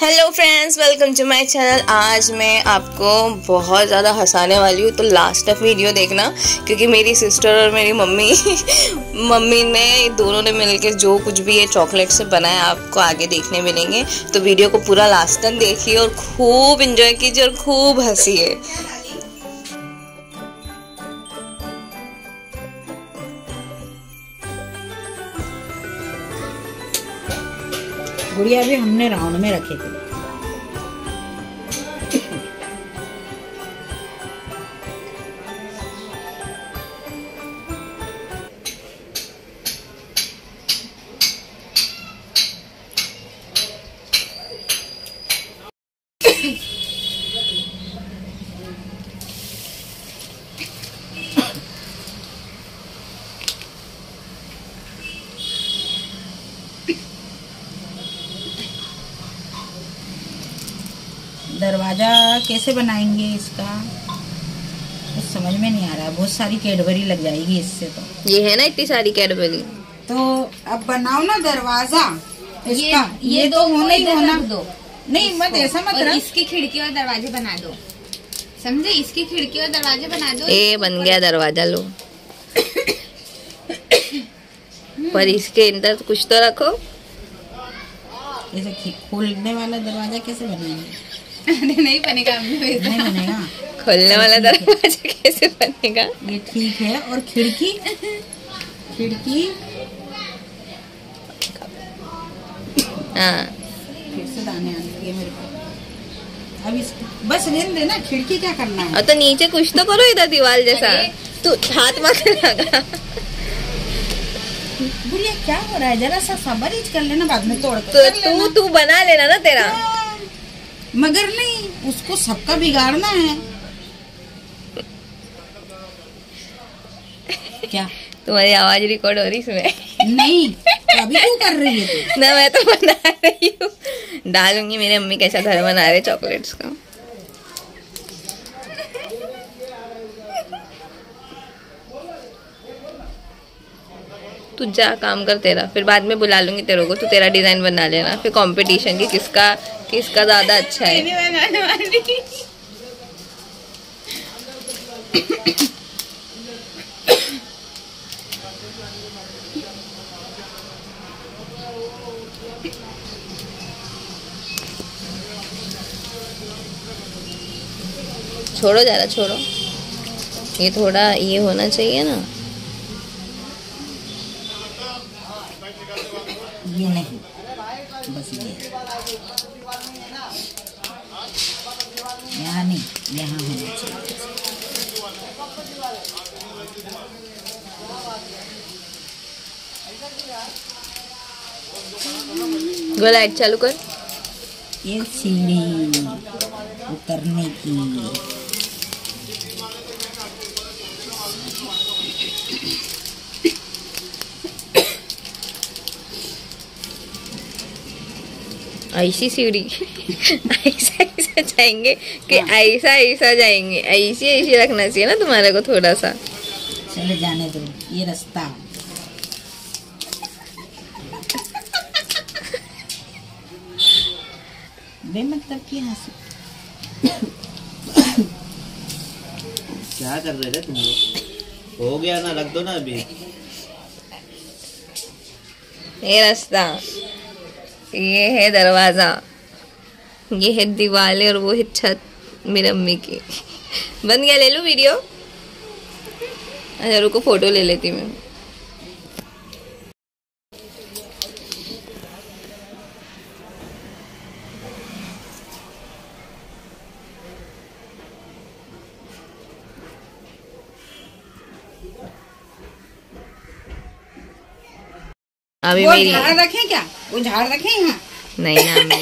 Hello friends, welcome to my channel. आज मैं आपको बहुत ज़्यादा हंसाने वाली हूँ, तो लास्ट तक वीडियो देखना, क्योंकि मेरी सिस्टर और मेरी मम्मी ने दोनों ने मिलकर जो कुछ भी ये चॉकलेट से बनाया आपको आगे देखने मिलेंगे। तो वीडियो को पूरा लास्ट तक देखिए और खूब इंजॉय कीजिए और खूब हंसिए। गुड़िया भी हमने राउंड में रखे थे। दरवाजा कैसे बनाएंगे इसका कुछ समझ में नहीं आ रहा। बहुत सारी कैडबरी लग जाएगी इससे। तो ये है ना इतनी सारी कैडबरी, तो अब बनाओ ना दरवाजा इसका। ये तो होना ही होना दो। नहीं मत ऐसा मत रख। इसकी खिड़की और दरवाजे बना दो, समझे? इसकी खिड़की और दरवाजे बना दो। ये बन गया दरवाजा, लो। पर इसके अंदर तो कुछ तो रखो। ऐसे खोलने वाला दरवाजा कैसे बनाएंगे? नहीं बनेगा, नहीं बनेगा। खोलने वाला दरवाजा कैसे बनेगा? ये ठीक है। और खिड़की हाँ, फिर से दाने आने लगे मेरे को। अब इस बस रहने देना। खिड़की क्या करना है? और तो नीचे कुछ तो करो, इधर दीवार जैसा। तू हाथ मत लगा। बुढ़िया क्या हो रहा है? जरा सा सब्र कर लेना, बाद में तोड़ तो तू बना लेना ना तेरा। मगर नहीं, उसको सबका बिगाड़ना है क्या? तुम्हारी आवाज रिकॉर्ड हो रही इसमें? नहीं, तो अभी क्यों कर रही है तू? ना, मैं तो बना रही हूँ। डालूंगी मेरे मम्मी कैसा घर बना रहे चॉकलेट्स का। तू जा काम कर तेरा, फिर बाद में बुला लूंगी तेरे को। तू तेरा डिजाइन बना लेना, फिर कंपटीशन की किसका ज्यादा अच्छा है। छोड़ो ज़्यादा, छोड़ो। ये थोड़ा ये होना चाहिए ना। ये नहीं, बस ये यहाँ नहीं, यहाँ होना चाहिए। गो लाइट चालू कर। ये सीढ़ी उतरने की। ऐसी सीढ़ी ऐसा जाएंगे कि ऐसा जाएंगे। ऐसी रखना चाहिए ना तुम्हारे को थोड़ा सा। चले जाने दो, ये रास्ता। बेमतलब की हंसी। क्या कर रहे थे तुम लोग? हो गया ना, रख दो ना अभी। ये रास्ता, ये है दरवाजा, ये है दीवारें और वो है छत मेरी अम्मी की। बन गया, ले लूं वीडियो? अच्छा रुको, फोटो ले लेती मैं। अभी वो मेरी झाड़ रखें क्या? वो झाड़ रखें यहाँ? नहीं ना,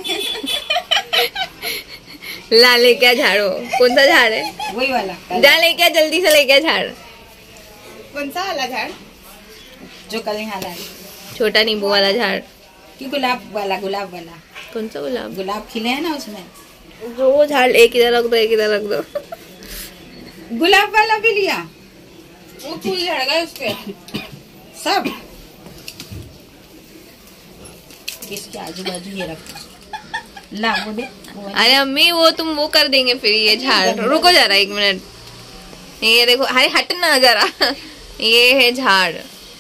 ला ले क्या झाड़ो? कौन सा झाड़ है? वही वाला। जा ले क्या, जल्दी से ले क्या झाड़। कौन सा वाला झाड़? जो कल यहाँ लाई। छोटा नींबू वाला झाड़ कि गुलाब वाला? गुलाब वाला। कौन सा गुलाब? गुलाब खिले हैं ना उसमें। जो झाड़ एक इधर रख दो, एक इधर रख दो। गुलाब वाला भी लिया। वो फूल झड़ गए उसके सब। इसके आजू बाजू ये रखो। ला वो दे। अरे अम्मी वो तुम वो कर देंगे फिर ये झाड़। रुको जरा 1 मिनट, ये देखो, अरे हटना जरा। ये है झाड़,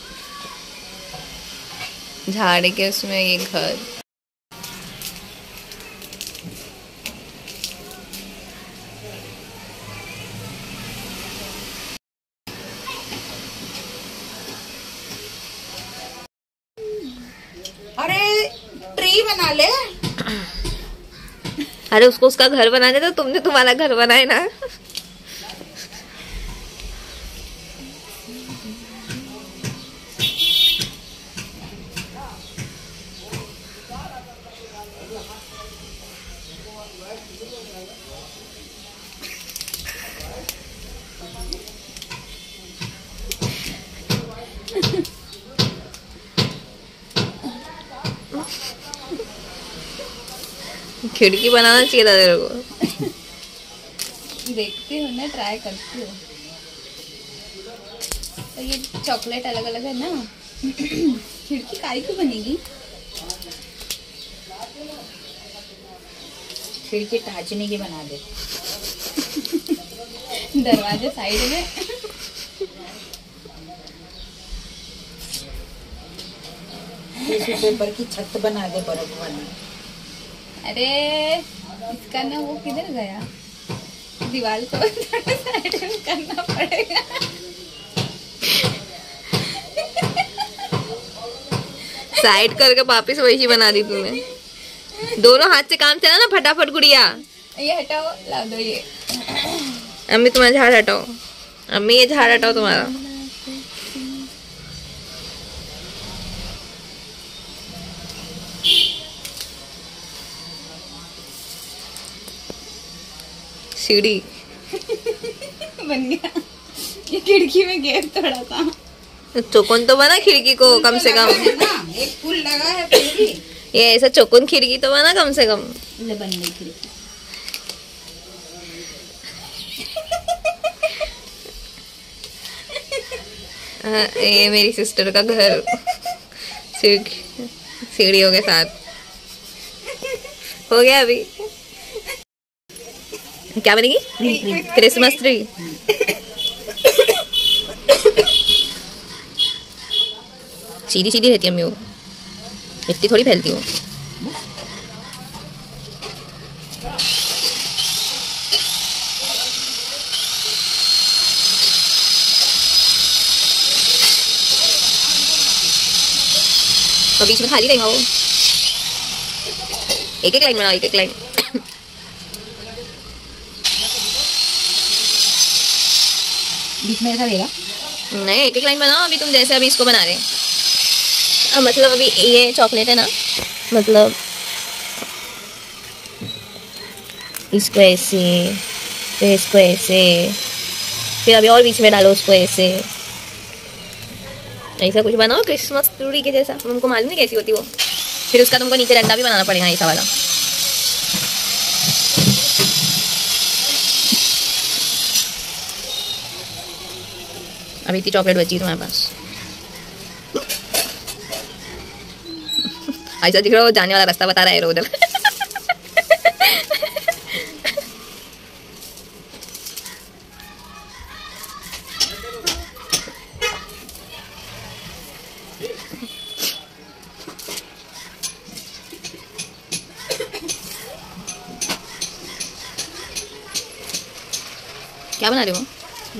झाड़ के उसमें ये घर। अरे ट्री बना ले। अरे उसको उसका घर बनाने तो तुमने तुम्हारा घर बनाए ना। खिड़की बनाना चाहिए था तेरे को। देखती हूँ ना, ट्राई करती हूँ। तो ये चॉकलेट अलग अलग है ना। खिड़की काई की बनेगी? खिड़की टाचने की बना दे। दरवाजे साइड में। टिश्यू पेपर की छत बना दे बर्फ वाली। अरे इसका ना वो किधर गया? दीवार को साइड में करना पड़ेगा। साइड करके वापिस वैसी बना दी तूने। दोनों हाथ से काम चला ना, फटाफट गुड़िया। ये हटाओ, ला दो ये। अम्मी तुम्हारा झाड़ हटाओ, अम्मी ये झाड़ हटाओ तुम्हारा। सीढ़ी बन गया। ये खिड़की में गैप थोड़ा सा। चौकोन तो बना खिड़की को कम से कम। एक फूल लगा है पूरी। ये ऐसा चौकोन खिड़की तो बना कम से कम। ले बन गई खिड़की। ये मेरी सिस्टर का घर सीढ़ियों के साथ हो गया। अभी क्या बनेगी? Christmas tree. सीधी सीधी रहती है अम्मी, वो इतनी थोड़ी फैलती हूँ। और बीच में खाली रहेगा वो। एक एक लाइन बनाओ, एक एक लाइन। बीच में ऐसा रहेगा? नहीं, एक एक लाइन बनाओ। अभी तुम जैसे अभी इसको बना रहे हैं, मतलब अभी ये चॉकलेट है ना, मतलब इसको ऐसे, फिर इसको ऐसे, फिर अभी और बीच में डालो उसको ऐसे। ऐसा कुछ बनाओ क्रिसमस ट्री के जैसा। तुमको मालूम नहीं कैसी होती वो। फिर उसका तुमको नीचे डंडा भी बनाना पड़ेगा ऐसा वाला। अभी इतनी चॉकलेट बची है तुम्हारे पास। ऐसा दिख रहा हो जाने वाला रास्ता बता रहा है उधर। क्या बना रहे हो?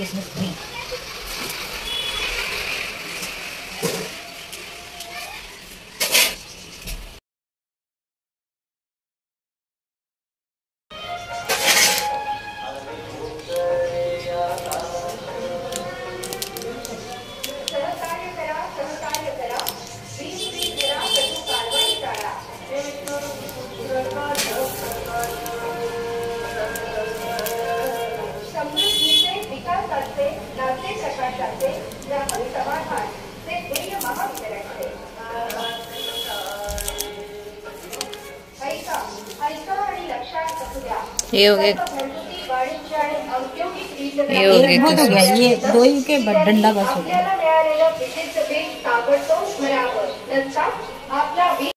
ये हो गया, ये हो गया। बहुत हो गया, ये दो ही के डंडा बस हो गया।